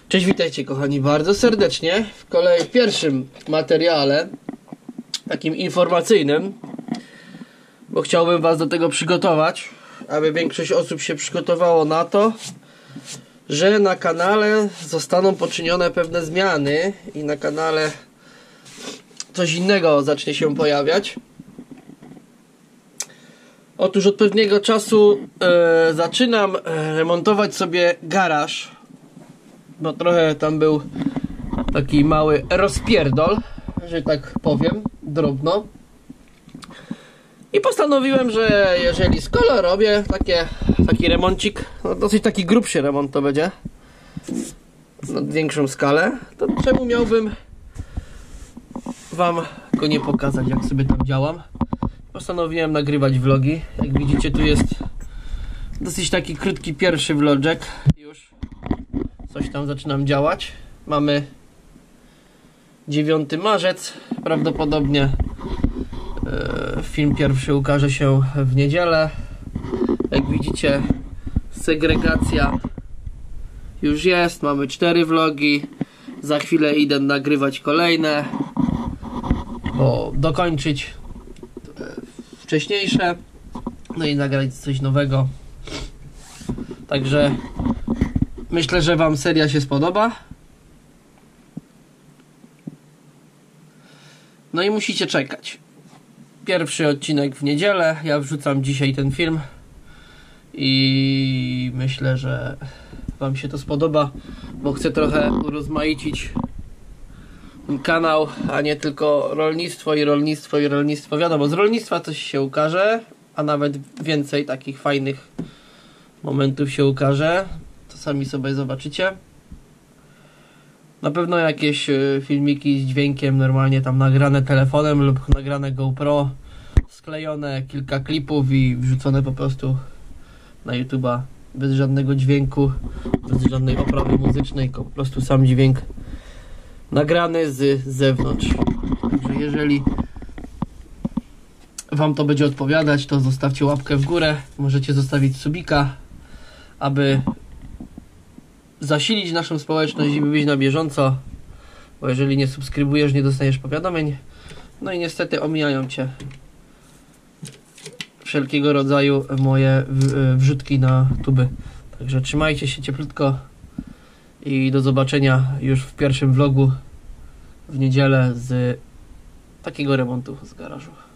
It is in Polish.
Cześć, witajcie kochani bardzo serdecznie w pierwszym materiale, takim informacyjnym, bo chciałbym was do tego przygotować, aby większość osób się przygotowało na to, że na kanale zostaną poczynione pewne zmiany i na kanale coś innego zacznie się pojawiać. Otóż od pewnego czasu zaczynam remontować sobie garaż, bo trochę tam był taki mały rozpierdol, że tak powiem, drobno. I postanowiłem, że jeżeli skoro robię taki remoncik, no dosyć taki grubszy remont to będzie, na większą skalę, to czemu miałbym wam go nie pokazać, jak sobie tam działam. Postanowiłem nagrywać vlogi. Jak widzicie, tu jest dosyć taki krótki pierwszy vlogek. Już coś tam zaczynam działać. Mamy 9 marzec. Prawdopodobnie film pierwszy ukaże się w niedzielę. Jak widzicie, segregacja już jest. Mamy 4 vlogi. Za chwilę idę nagrywać kolejne, bo dokończyć wcześniejsze, no i nagrać coś nowego. Także myślę, że wam seria się spodoba. No i musicie czekać. Pierwszy odcinek w niedzielę. Ja wrzucam dzisiaj ten film i myślę, że wam się to spodoba, bo chcę trochę urozmaicić ten kanał, a nie tylko rolnictwo i rolnictwo i rolnictwo. Wiadomo, z rolnictwa coś się ukaże, a nawet więcej takich fajnych momentów się ukaże. To sami sobie zobaczycie. Na pewno jakieś filmiki z dźwiękiem normalnie tam nagrane telefonem lub nagrane GoPro, sklejone kilka klipów i wrzucone po prostu na YouTube'a bez żadnego dźwięku, bez żadnej oprawy muzycznej, tylko po prostu sam dźwięk nagrany z zewnątrz. Także jeżeli wam to będzie odpowiadać, to zostawcie łapkę w górę. Możecie zostawić subika, aby zasilić naszą społeczność i być na bieżąco, bo jeżeli nie subskrybujesz, nie dostaniesz powiadomień. No i niestety omijają cię wszelkiego rodzaju moje wrzutki na tuby. Także trzymajcie się cieplutko i do zobaczenia już w pierwszym vlogu w niedzielę z takiego remontu z garażu.